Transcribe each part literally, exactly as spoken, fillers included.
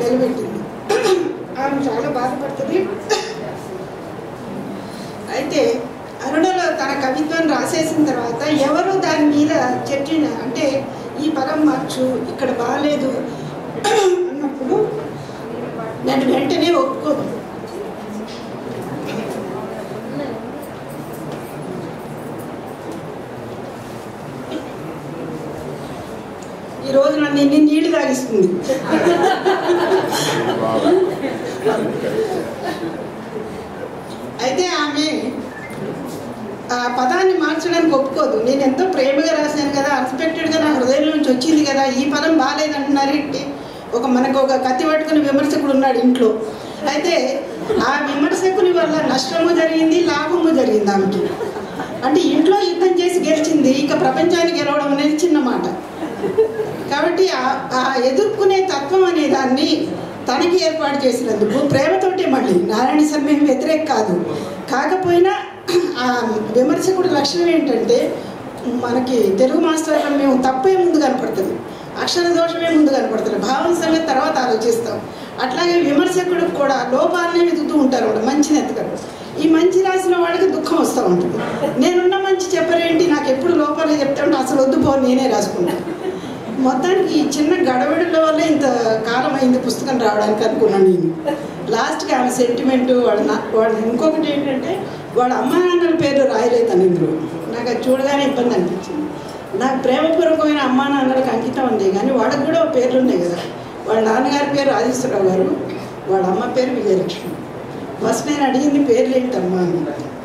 నిలబెట్టింది. ఆమె చాలా బాధపడుతుంది. అయితే అరుణలో తన కవిత్వాన్ని రాసేసిన తర్వాత ఎవరు దాని మీద చర్చ అంటే ఈ పదం మార్చు ఇక్కడ బాగాలేదు అన్నప్పుడు నేను వెంటనే ఒప్పుకోదు. ఈరోజు నన్ను ఇన్ని నీళ్లు తాగిస్తుంది. అయితే ఆమె ఆ పదాన్ని మార్చడానికి ఒప్పుకోదు. నేను ఎంతో ప్రేమగా రాశాను కదా, అన్ఎక్స్పెక్టెడ్గా నా హృదయం నుంచి వచ్చింది కదా, ఈ పదం బాగాలేదంటున్నారేంటి. ఒక మనకు ఒక కత్తి పట్టుకుని విమర్శకుడు ఉన్నాడు ఇంట్లో. అయితే ఆ విమర్శకుని వల్ల నష్టము జరిగింది, లాభము జరిగింది ఆమెకి. అంటే ఇంట్లో యుద్ధం చేసి గెలిచింది, ఇక ప్రపంచాన్ని గెలవడం అనేది చిన్న మాట. కాబట్టి ఆ ఎదుర్కొనే తత్వం అనే దాన్ని తనకి ఏర్పాటు చేసినందుకు ప్రేమతోటే, మళ్ళీ నారాయణ సమయం వ్యతిరేక కాదు. కాకపోయినా ఆ విమర్శకుడి లక్షణం ఏంటంటే మనకి తెలుగు మాస్టర్లో మేము తప్పే ముందు కనపడుతుంది, అక్షర దోషమే ముందు కనపడుతుంది, భావం సంగతి తర్వాత ఆలోచిస్తాం. అట్లాగే విమర్శకుడికి కూడా లోపాలనే వెతుకుతూ ఉంటారు. వాళ్ళు మంచిని ఎత్తగలరు. ఈ మంచి రాసిన వాళ్ళకి దుఃఖం వస్తూ ఉంటుంది. నేనున్న మంచి చెప్పరేంటి, నాకు ఎప్పుడు లోపాలే చెప్తా ఉంటే అసలు వద్దు పో నేనే రాసుకున్నాను. మొత్తానికి ఈ చిన్న గడబడిల వల్ల ఇంత కాలం అయింది పుస్తకం రావడానికి అనుకున్నాను నేను. లాస్ట్కి ఆమె సెంటిమెంటు వాళ్ళ వాళ్ళు ఇంకొకటి ఏంటంటే వాళ్ళ అమ్మా నాన్నల పేర్లు రాయలేదు తను ఇందులో. నాకు అది చూడగానే ఇబ్బంది అనిపించింది. నాకు ప్రేమపూర్వకమైన అమ్మా నాన్నలకు అంకితం ఉంది, కానీ వాళ్ళకు కూడా పేర్లు ఉన్నాయి కదా. వాళ్ళ నాన్నగారి పేరు రాజేశ్వరరావు గారు, వాళ్ళ అమ్మ పేరు విజయలక్ష్మి. ఫస్ట్ నేను అడిగింది పేర్లు ఏంటమ్మా అని.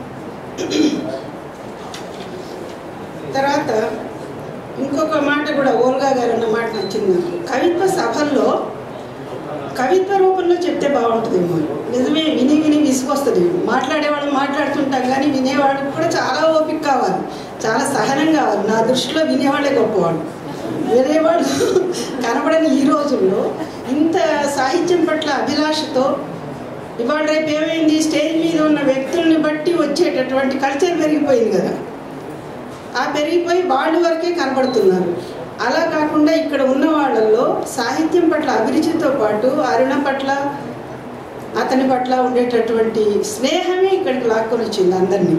తర్వాత ఇంకొక మాట కూడా ఓల్గా గారు అన్న మాట నచ్చింది నాకు. కవిత్వ సభల్లో కవిత్వ రూపంలో చెప్తే బాగుంటుందేమో. నిజమే, విని విని విసుకొస్తుంది. మాట్లాడేవాళ్ళు మాట్లాడుతుంటాం, కానీ వినేవాళ్ళకి కూడా చాలా ఓపిక కావాలి, చాలా సహనం కావాలి. నా దృష్టిలో వినేవాళ్ళే గొప్పవాళ్ళు. వినేవాళ్ళు కనబడని ఈ రోజుల్లో ఇంత సాహిత్యం పట్ల అభిలాషతో ఇవాళ రేపు ఏమైంది, స్టేజ్ మీద ఉన్న వ్యక్తుల్ని బట్టి వచ్చేటటువంటి కల్చర్ పెరిగిపోయింది కదా. ఆ పెరిగిపోయి వాళ్ళ వరకే కనబడుతున్నారు. అలా కాకుండా ఇక్కడ ఉన్న వాళ్ళల్లో సాహిత్యం పట్ల అభిరుచితో పాటు అరుణ పట్ల అతని పట్ల ఉండేటటువంటి స్నేహమే ఇక్కడికి లాక్కొని వచ్చింది అందరినీ.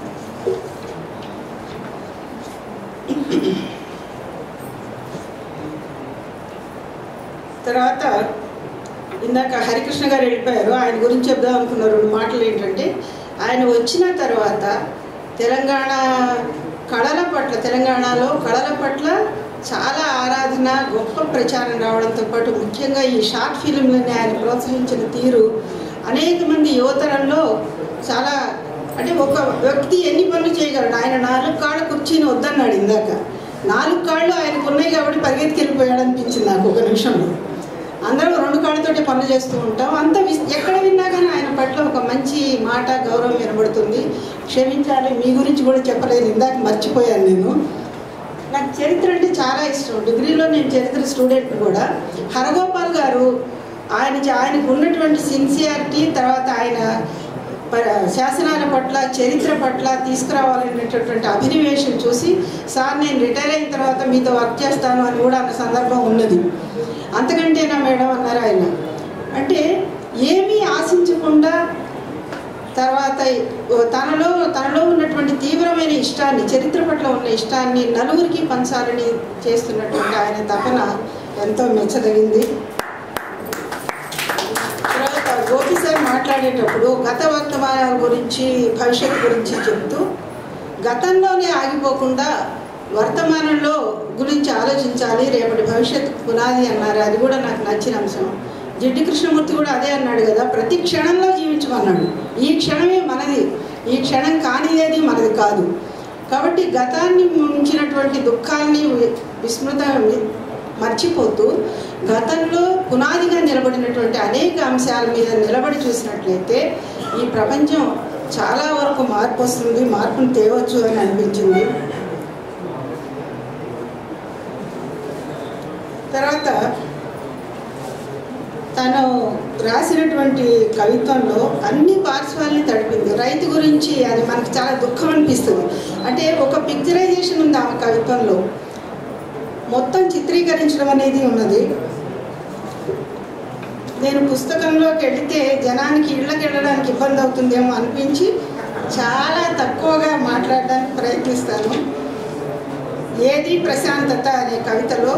తర్వాత ఇందాక హరికృష్ణ గారు వెళ్ళిపోయారు, ఆయన గురించి చెప్దాం అనుకున్న రెండు మాటలు ఏంటంటే, ఆయన వచ్చిన తర్వాత తెలంగాణ కళల పట్ల, తెలంగాణలో కళల పట్ల చాలా ఆరాధన, గొప్ప ప్రచారం రావడంతో పాటు ముఖ్యంగా ఈ షార్ట్ ఫిలింలని ఆయన ప్రోత్సహించిన తీరు అనేక మంది యువతరంలో చాలా, అంటే ఒక వ్యక్తి ఎన్ని పనులు చేయగలడు. ఆయన నాలుగు కాళ్ళ కుర్చీని వద్దన్నాడు ఇందాక. నాలుగు కాళ్ళు ఆయనకు ఉన్నాయి కాబట్టి పరిగెత్తికెళ్ళిపోయాడు అనిపించింది నాకు ఒక నిమిషంలో. అందరం రెండు కాళ్ళతోటి పనులు చేస్తూ ఉంటాం. అంత ఎక్కడ విన్నా కానీ ఆయన పట్ల ఒక మంచి మాట, గౌరవం వినబడుతుంది. క్షమించాలి, మీ గురించి కూడా చెప్పలేదు, ఇందాక మర్చిపోయాను నేను. నాకు చరిత్ర అంటే చాలా ఇష్టం. డిగ్రీలో నేను చరిత్ర స్టూడెంట్ కూడా. హరగోపాల్ గారు ఆయన ఆయనకు ఉన్నటువంటి సిన్సియారిటీ, తర్వాత ఆయన శాసనాల పట్ల, చరిత్ర పట్ల తీసుకురావాలనేటటువంటి అభినవేశం చూసి, సార్ నేను రిటైర్ అయిన తర్వాత మీతో వర్క్ చేస్తాను అని కూడా అన్న సందర్భం ఉన్నది. అంతకంటేనా మేడం అన్నారు ఆయన. అంటే ఏమీ ఆశించకుండా, తర్వాత తనలో తనలో ఉన్నటువంటి తీవ్రమైన ఇష్టాన్ని, చరిత్ర పట్ల ఉన్న ఇష్టాన్ని నలుగురికి పంచాలని చేస్తున్నటువంటి ఆయన తపన ఎంతో మెచ్చదగింది. తర్వాత గోపి సార్ మాట్లాడేటప్పుడు గత వర్తమానాల గురించి, భవిష్యత్తు గురించి చెప్తూ గతంలోనే ఆగిపోకుండా వర్తమానంలో గురించి ఆలోచించాలి, రేపటి భవిష్యత్తు పునాది అన్నారు. అది కూడా నాకు నచ్చిన అంశం. జిడ్డు కృష్ణమూర్తి కూడా అదే అన్నాడు కదా, ప్రతి క్షణంలో జీవించమన్నాడు. ఈ క్షణమే మనది, ఈ క్షణం కానిదేది మనది కాదు. కాబట్టి గతాన్ని ముంచినటువంటి దుఃఖాన్ని విస్మృత మర్చిపోతూ గతంలో పునాదిగా నిలబడినటువంటి అనేక అంశాల మీద నిలబడి చూసినట్లయితే ఈ ప్రపంచం చాలా వరకు మార్పు వస్తుంది, మార్పును తేవచ్చు అని అనిపించింది. తర్వాత తను రాసినటువంటి కవిత్వంలో అన్ని పార్శ్వాలని తడిపింది. రైతు గురించి అది మనకు చాలా దుఃఖం అనిపిస్తుంది. అంటే ఒక పిక్చరైజేషన్ ఉంది ఆమె కవిత్వంలో, మొత్తం చిత్రీకరించడం అనేది ఉన్నది. నేను పుస్తకంలోకి వెళితే జనానికి ఇళ్ళకి వెళ్ళడానికి ఇబ్బంది అవుతుందేమో అనిపించి చాలా తక్కువగా మాట్లాడడానికి ప్రయత్నిస్తాను. ఏది ప్రశాంతత అనే కవితలో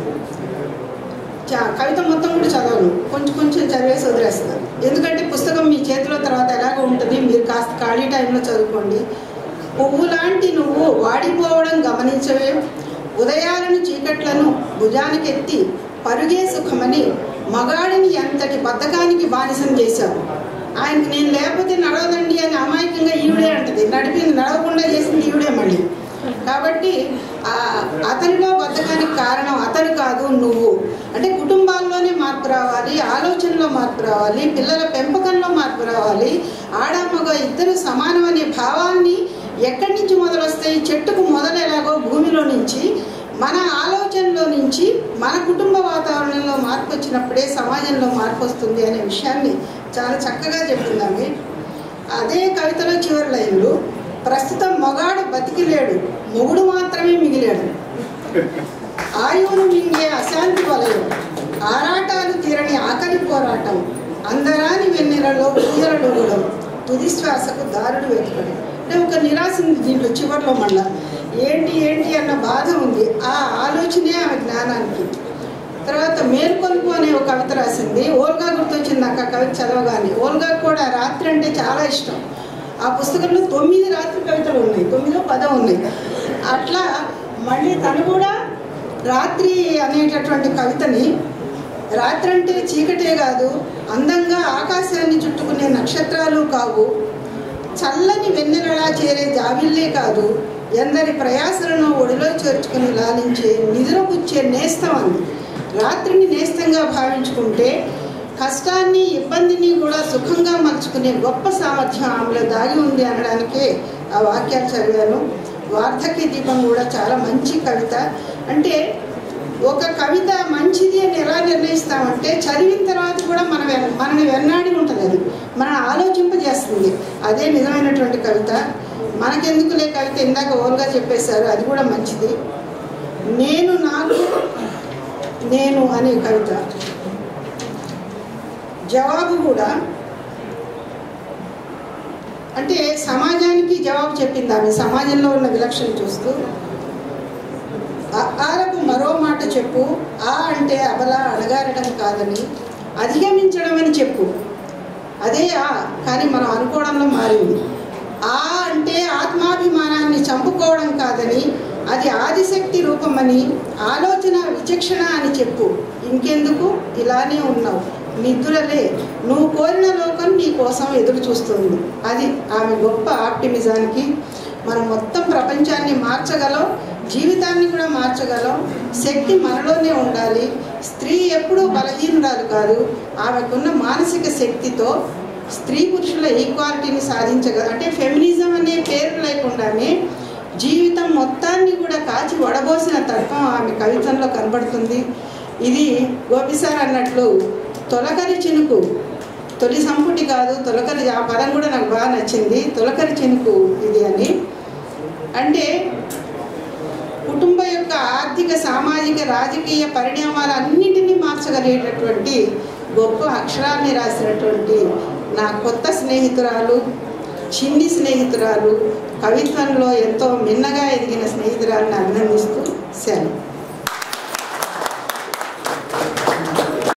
చా కవిత మొత్తం కూడా చదవను, కొంచెం కొంచెం చదివేసి వదిలేస్తాను. ఎందుకంటే పుస్తకం మీ చేతిలో తర్వాత ఎలాగో ఉంటుంది, మీరు కాస్త ఖాళీ టైంలో చదువుకోండి. పువ్వు లాంటి నువ్వు వాడిపోవడం గమనించవే, ఉదయాలను చీకట్లను భుజానికెత్తి పరుగే సుఖమని మగాడిని ఎంతటి బద్ధకానికి బానిసం చేశావు. ఆయనకి నేను లేకపోతే నడవదండి అని అమాయకంగా ఈవిడే అంటది, నడిపింది నడవకుండా చేసింది ఈవిడే మళ్ళీ. కాబట్టి అతనిలో బద్ధకానికి కారణం అతను కాదు నువ్వు. అంటే కుటుంబాల్లోనే మార్పు రావాలి, ఆలోచనలో మార్పు రావాలి, పిల్లల పెంపకంలో మార్పు రావాలి. ఆడమగ ఇద్దరు సమానం అనే భావాన్ని ఎక్కడి నుంచి మొదలొస్తాయి? చెట్టుకు మొదలు ఎలాగో భూమిలో నుంచి, మన ఆలోచనలో నుంచి, మన కుటుంబ వాతావరణంలో మార్పు వచ్చినప్పుడే సమాజంలో మార్పు వస్తుంది అనే విషయాన్ని చాలా చక్కగా చెప్తున్నాము. అదే కవితలో చివరి లైన్లు, ప్రస్తుతం మొగాడు బతికిలేడు, మొగుడు మాత్రమే మిగిలాడు. ఆయువును మింగే అశాంతి వలయం, ఆరాటాలు తీరని ఆకలి పోరాటం, అందరాని వెన్నెలలో ఊయలడూగడం, తుది శ్వాసకు దారుడు వెతుకడం. అంటే ఒక నిరాశ ఉంది దీంట్లో చివరిలో. మళ్ళా ఏంటి ఏంటి అన్న బాధ ఉంది. ఆ ఆలోచనే ఆమె జ్ఞానానికి. తర్వాత మేల్కొల్పు అనే ఒక కవిత రాసింది. ఓల్గా గుర్తొచ్చింది నాకు ఆ కవిత చదవగానే. ఓల్గా కూడా రాత్రి అంటే చాలా ఇష్టం. ఆ పుస్తకంలో తొమ్మిది రాత్రి కవితలు ఉన్నాయి, తొమ్మిదో పదో ఉన్నాయి. అట్లా మళ్ళీ తను కూడా రాత్రి అనేటటువంటి కవితని, రాత్రి అంటే చీకటే కాదు, అందంగా ఆకాశాన్ని చుట్టుకునే నక్షత్రాలు కావు, చల్లని వెన్నెలలా చేరే జాబిల్లే కాదు, ఎందరి ప్రయాసలను ఒడిలో చేర్చుకుని లాలించే నిద్రపుచ్చే నేస్తం అంది. రాత్రిని నేస్తంగా భావించుకుంటే కష్టాన్ని ఇబ్బందిని కూడా సుఖంగా మలుచుకునే గొప్ప సామర్థ్యం ఆమెలో దాగి ఉంది అనడానికే ఆ వాక్యాలు చదివాను. వార్ధక్య దీపం కూడా చాలా మంచి కవిత. అంటే ఒక కవిత మంచిది అని ఎలా నిర్ణయిస్తామంటే చదివిన తర్వాత కూడా మన మనని వెన్నాడి ఉంటుంది, అది మన ఆలోచింపజేస్తుంది. అదే నిజమైనటువంటి కవిత. మనకెందుకులే కవిత, ఇందాక ఓల్గా చెప్పేశారు, అది కూడా మంచిది. నేను నాకు నేను అనే కవిత జవాబు కూడా, అంటే సమాజానికి జవాబు చెప్పింది ఆమె, సమాజంలో ఉన్న విలక్షణ చూస్తూ. ఆలకు మరో మాట చెప్పు, ఆ అంటే అబల అడగారడం కాదని, అధిగమించడం అని చెప్పు. అదే ఆ, కానీ మనం అనుకోవడంలో మారింది. ఆ అంటే ఆత్మాభిమానాన్ని చంపుకోవడం కాదని, అది ఆదిశక్తి రూపమని, ఆలోచన విచక్షణ అని చెప్పు. ఇంకెందుకు ఇలానే ఉన్నావు, నిద్రలే, నువ్వు కోరిన లోకం నీ కోసం ఎదురు చూస్తుంది. అది ఆమె గొప్ప ఆప్టిమిజానికి. మనం మొత్తం ప్రపంచాన్ని మార్చగలం, జీవితాన్ని కూడా మార్చగలం. శక్తి మనలోనే ఉండాలి. స్త్రీ ఎప్పుడూ బలహీనురాలు కాదు. ఆమెకున్న మానసిక శక్తితో స్త్రీ పురుషుల ఈక్వాలిటీని సాధించగల, అంటే ఫెమినిజం అనే పేరు లేకుండానే జీవితం మొత్తాన్ని కూడా కాచి వడబోసిన తత్వం ఆమె కవితంలో కనబడుతుంది. ఇది గోపిసార్ అన్నట్లు తొలకరి చినుకు, తొలి సంపుటి కాదు తొలకరి, ఆ పదం కూడా నాకు బాగా నచ్చింది, తొలకరి చినుకు ఇది అని. అంటే కుటుంబ యొక్క ఆర్థిక, సామాజిక, రాజకీయ పరిణామాలన్నింటినీ మార్చగలిగేటటువంటి గొప్ప అక్షరాన్ని రాసినటువంటి నా కొత్త స్నేహితురాలు, చిన్ని స్నేహితురాలు, కవిత్వంలో ఎంతో మిన్నగా ఎదిగిన స్నేహితురాలను అభినందిస్తూ సెలవు.